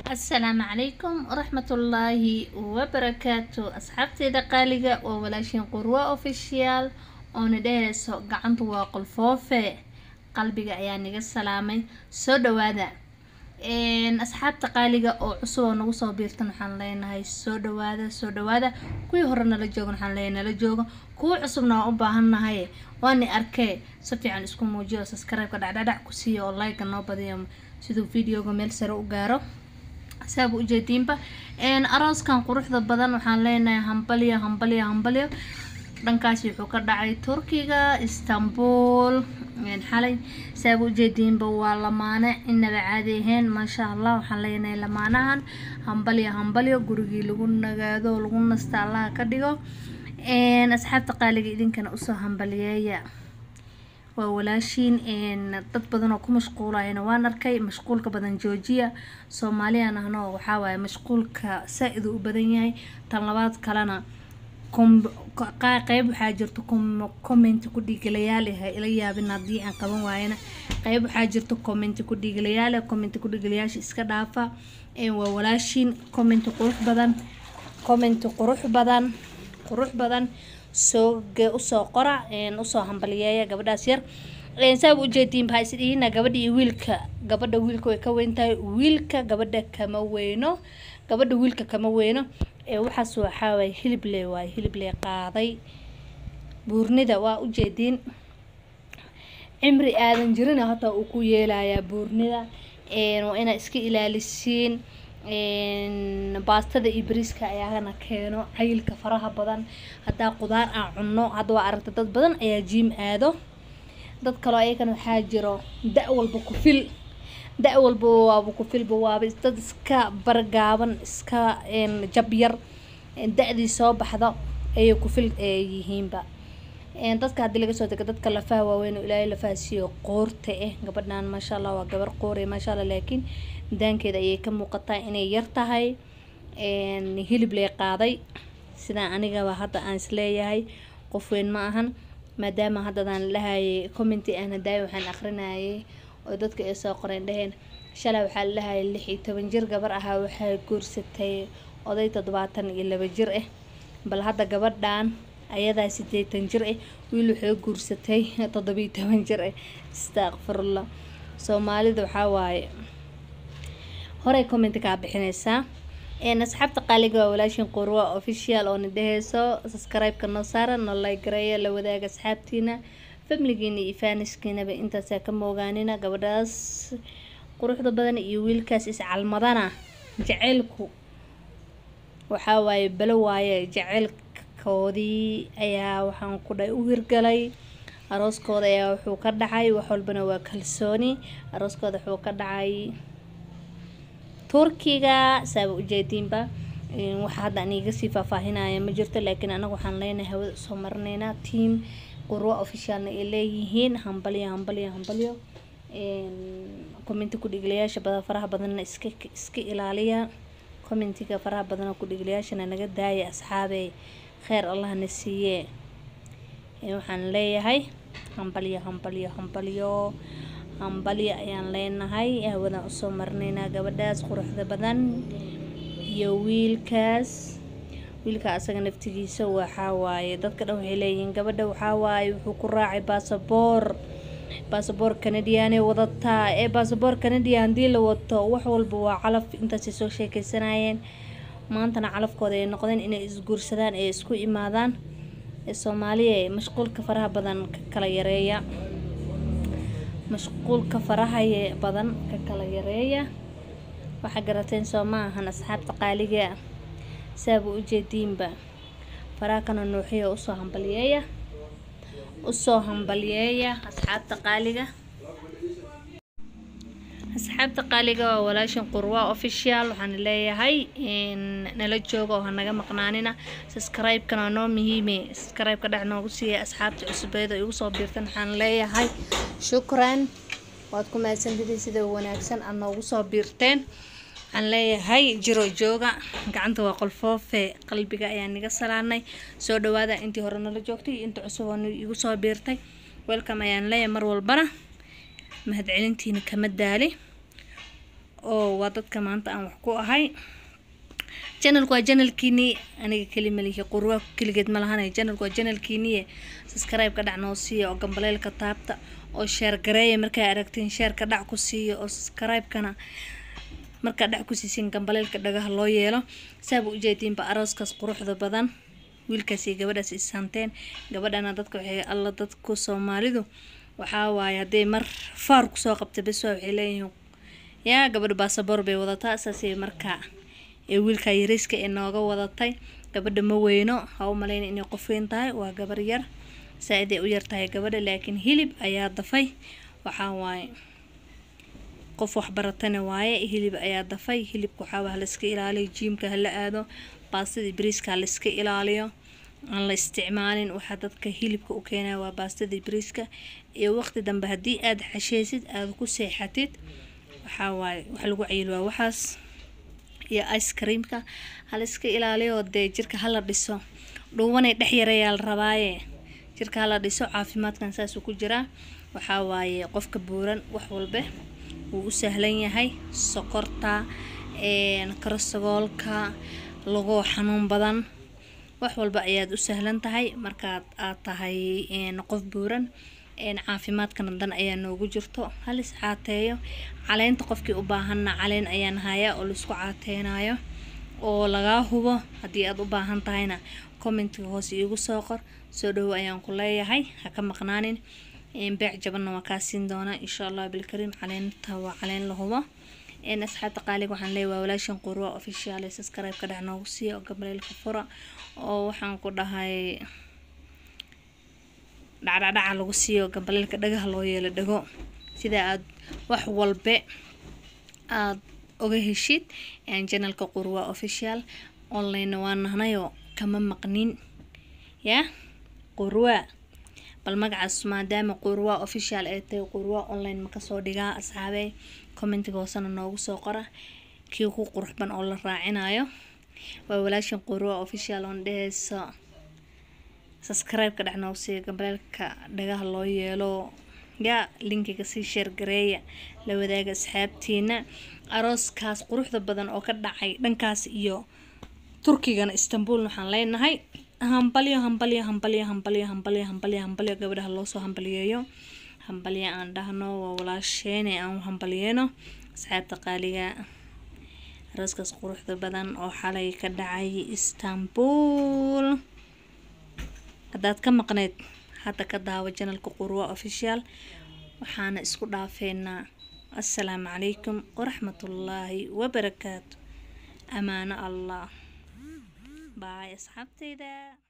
السلام عليكم ورحمة الله وبركاته أصحابتي دقالقة وولاشين قروة أوفيشيال وندهيسو قعنتو واقل فوفي قلبي أيانيق السلامي سو دوادا أصحاب دقالقة أو عصوة نوصو بيرتن حان لينا هاي سو دوادا كوي هورنا لجوغن حان لينا لجوغن كوي عصوبنا وباهنا هاي واني أركي سوفي عن اسكو موجيو سسكرايب كدعدادع كسيو لايك النوبة ديهم سيدو فيديو ميل سرو قارو سابو ujeedinba arooskan quruxda badan waxaan leenahay hambalyo dhankaas wuxuu ka dhacay Turkiga Istanbul xalay saabu ujeedinba waa lamaane inaba caadi ahayn ma sha Allah waxaan leenahay lamaanahan hambalyo gurigii lagu nagaado lagu nasto Allah ka dhigo asxaabta qaaliga idinkana u soo hambalyeeya وولاشين dad badan oo ku mashquulayna waan arkay mashquulka badan joojiya Soomaaliyana hano waxa waay mashquulka saaid u badan yahay tan labaad kalena qayb waxa jirto comment ku dhigalayaal ila yaabin hadii aan qaban waayna qayb waxa jirto comment ku dhigalayaasha iska dhaafa waa walaashin comment qurux badan soo qora soo hambalyeeya gabadhaas yar saab u jeedin baa sidina gabadha wiilka way ka weyntahay wiilka gabadha kama weyno waxaas waxa way hilib leh qaaday buurnida waa u jeedin cimri aadan jirin hata uu ku yeelaya buurnida waa ina iska ilaalisiin baastada iyo bariiska ayaana keeno cayilka faraha badan hadaa qudaar aan cunno hada waa aragtay dad badan ayaa gym aado dad kale ayagana waxa jiro da walba ku fil waa dad iska bargaaban iska jab yar daadii soo baxdo ay ku fil yihiinba dadka hadii laga soo tago dadka lafaha waaweyn oo Ilaahay lafaasiyo qoorta gabadhan ma sha Allah waa gabar qoore ma sha Allah laakiin daankeeda ayay ka muuqataa inay yar tahay hilib leh qaaday sida aniga hadda aan isleeyahay qof weyn ma ahan maadaama hadaan lahaay comment aan haday waxaan akhrinayay oo dadka ay soo qoreen dhaheen shalay waxa lahaay 16 jir gabar ah waxa guursatay oday 72 jir bal hadda gabadhan ayada 80 jir wiil wuxuu guursatay 17 jir astaghfirullah Soomaalida waxa waaye hore comment ka bixinaysa asxaabta qaaliga walaashin qurwa official oo nidahayso subscribe ka noo saaran noo like gareeya la wadaaga asxaabtiina family-giina iyo faniskiina ba intaas ka moogaanina gabadhaas quruxda badan iyo wiilkaas is calmadana jaceelku waxa waaye balo waaye jaceelkoodii ayaa waxaan ku dhay u hirgalay arooskooda ayaa wuxuu ka dhacay wax walbana waa kalsooni arooskooda wuxuu ka dhacay Turkiga saab u jeedinba waxa hadda aniga si faahfaahinaya ma jirto laakiin anagu waxaan leenahay hawada soo marnayna team qurwa official ay leeyihiin hambalyo comment ku dhiglayaasha faraha badan iska ilaaliya commentiga faraha badan ku dhiglayaashana naga daaya asxaabay khair Allah na siiye waxaan leeyahay hambalyo ayaan leenahay hawada u soo marnayna gabadhaas quruxda badan iyo wiilka asaga naftigiisa waxa waaye dadka dhan waxay leeyihiin gabadha waxa waaye wuxuu ku raacay baasaboor Canadian wadataa baasaboor Canadian dii la wato wax walba waa calaf intaas soo sheekaysanayeen maantana calafkooda ay noqdeen inay isguursadaan ee isku imaadaan Soomaaliya mashquulka faraha badan ka kala yareeya waxa garateen Soomaaliya asxaabta qaaliga saabu u jeedinba faraha kana nooxiyo u soo hambalyeeya asxaabta qaaliga waa walaashin qurwa official waxaan leeyahay nala joogo oo naga maqnaanina subscribe kana noo muhiim subscribe ka dhac noogu siiya asxaabta cusubeyda igu soo biirtan waxaan leeyahay shukran waad ku mahadsantihiin sida wanaagsan aad noogu soo biirteen waxaan leeyahay jiro jooga gacanta waa qolfoofe qalbiga ayaan niga salaanay soo dhawaada intii hore nala joogtay inta cusub oo igu soo biirtay welcome ayaan leeyahay mar walbana mahad celintiina kama daali oo waa dadka maanta aan wax ku ahay channelku waa channelkiini aniga kelima lihi qurwa kaligeed ma lahan channelku waa channelkiini subscribe ka dhac noo siiyo oo gambaleelka taabta oo share gareeya markay aragtiin share ka dhac ku siiyo oo subscribe kana marka dhac ku siisin gambaleelka dhagaha loo yeelo saab u jeedin ba arooskaas quruxda badan wiilkaas iyo gabadhaas isanteen gabadhana dadka waxay alla dadku Soomaalidu waxa waay haday mar faar ku soo qabtay bas waxay leeyihiin yaa gabadh baasaboor bay wadataa asaasay marka ee wiilka yariiska ee nooga wadatay gabadha ma weyno ha u maleyn inay qof weyn tahay waa gabar yar saaid ay u yar tahay gabadha laakiin hilib ayaa dafay waxa waay qof wax baratana waaye hilib ayaa dafay hilibku waxa la iska ilaaliyo jiimka la aado baastada bariiska la iska ilaaliyo aan la isticmaalin waxa dadka hilibka u keenay waa baastada bariiska iyo waqti dambe hadii aad xasheysid aad ku seexatid waxa waay wax lagu cayil waa waxaas iyo ice creamka hal iska ilaaliyo jirka hala dhiso dhuubanay dhex yareeyal rabaaye jirka hala dhiso caafimaadkan saas ku jira waxa waaye qofka buuran wax walba uu u sahlan yahay sokorta kolestaroolka lagu xanuun badan wax walba ayaad u sahlan tahay marka aad tahay qof buuran caafimaadkan dan ayaa noogu jirto hal is caateeyo caleenta qofkii u baahanna caleen ayaan hayaa oo la isku caateenayo oo laga hubo hadii aad u baahan tahayna comment hoos iigu soo qor soo dhaw ayaan ku leeyahay ha ka maqnaanin beec jabanna waa ka siin doona insha Allah bil karim caleenta waa caleen la hubo asxaabta qaaliga waxaan leeyahay walaashan qurwa official subscribe ka dhac noogu siiyo gabaleelka fura oo waxaan ku dhahay dhacdhaca lagu siiyo gambaleelka dhagaha loo yeelo dhago sida aad wax walba aad oga heshid channelka qurwa official online waan nahnayo kama maqnin ya qurwa bal magacaas maadaama qurwa official ee tay qurwa online ma ka soo dhigaa asxaabay commentiga hoosana noogu soo qora kii ku qurxban oo la raacinayo waa walaashan qurwa official on dhehayso subscribe ka dhac noo siiyo gambaleelka dhagaha loo yeelo ya linkiga si share gareeya la wadaaga asxaabtiina arooskaas quruxda badan oo ka dhacay dhankaas iyo Turkigan Istanbul waxaan leenahay hambalyo gabadha loo soo hambaliyeeyo hambalyo aan dhahno waa walaasheen aan hambalyeeno asxaabta qaaliga arooskaas quruxda badan oo xalay ka dhacay Istanbul hadaad ka maqneed hada ka daawo channelka qurwa official waxaana isku dhaafeynaa assalaamu calaykum waraxmatullaahi wabarakaatu amaana Allah bye asxaabtayda